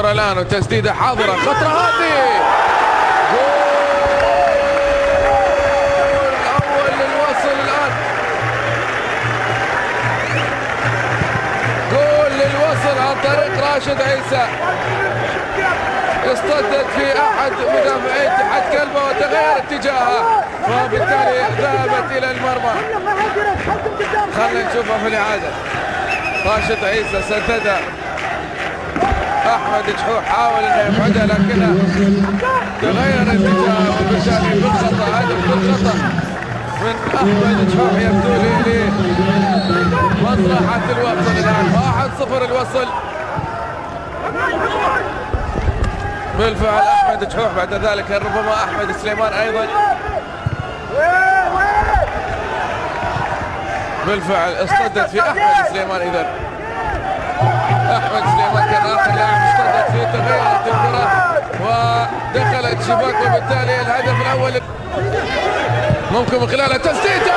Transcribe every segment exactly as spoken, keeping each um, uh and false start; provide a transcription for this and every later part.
الكرة الآن وتسديدة حاضرة، خطرة هذه، جول أول للوصل الآن، جول للوصل عن طريق راشد عيسى، اصطدت في أحد مدافعي اتحاد كلبة وتغير اتجاهها وبالتالي ذهبت إلى المرمى. خلينا نشوفها في الإعادة. راشد عيسى سددها، احمد جحوح حاول انه يبعدها لكنها تغير اتجاهها وبالتالي بالخطا، هدف بالخطا من احمد جحوح يبدو لي لمصلحه الوصل. الان واحد صفر الوصل. بالفعل احمد جحوح، بعد ذلك ربما احمد سليمان ايضا. بالفعل اصطدت في احمد سليمان. اذا احمد سليمان كان اخر لاعب اصطدت فيه، تغيرت الكره ودخلت شباك وبالتالي الهدف الاول ممكن من خلال تسديده.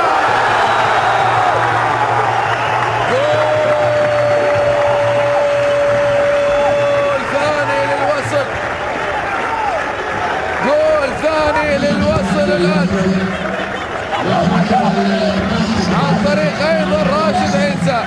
جول ثاني للوصل، جول ثاني للوصل الان عن طريق ايضا راشد عيسى،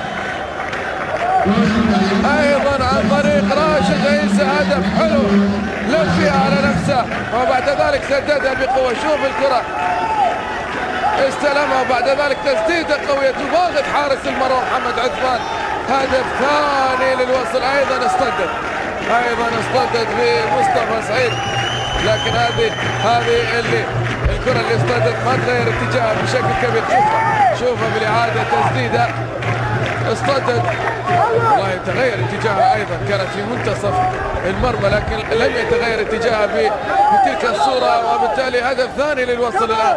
ايضا عن طريق راشد عيسى. هدف حلو لف فيها على نفسه وبعد ذلك سددها بقوه. شوف الكره استلمها وبعد ذلك تسديده قويه تباغت حارس المرمى محمد عثمان. هدف ثاني للوصل. ايضا اصطدت ايضا اصطدت بمصطفى سعيد، لكن هذه هذه اللي الكره اللي اصطدت ما تغير اتجاهها بشكل كبير. شوفها شوفها بالاعاده، تسديده اصطدت والله تغير اتجاهها، ايضا كانت في منتصف المرمى لكن لم يتغير اتجاهها بتلك الصوره وبالتالي هدف ثاني للوصل. الان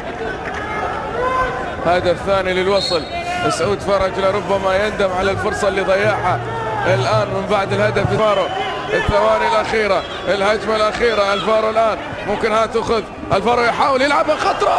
هدف ثاني للوصل. سعود فرج لربما يندم على الفرصه اللي ضيعها الان من بعد الهدف. الفارو الثواني الاخيره، الهجمه الاخيره، الفارو الان ممكن ها تاخذ، الفارو يحاول يلعبها، خطره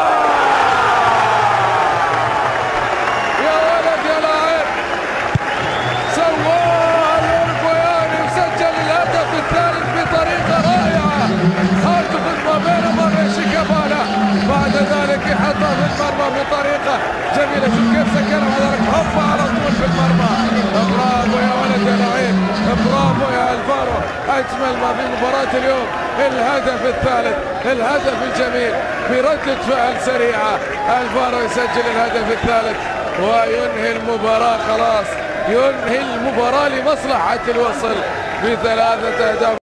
بعد ذلك يحطها في المرمى بطريقه جميله. شوف كيف سكرها وذلك هوبا على طول في المرمى. برافو يا ولد يا لعيب، برافو يا الفارو. اجمل ما في مباراه اليوم الهدف الثالث، الهدف الجميل بردة فعل سريعه. الفارو يسجل الهدف الثالث وينهي المباراه، خلاص ينهي المباراه لمصلحه الوصل بثلاثه اهداف.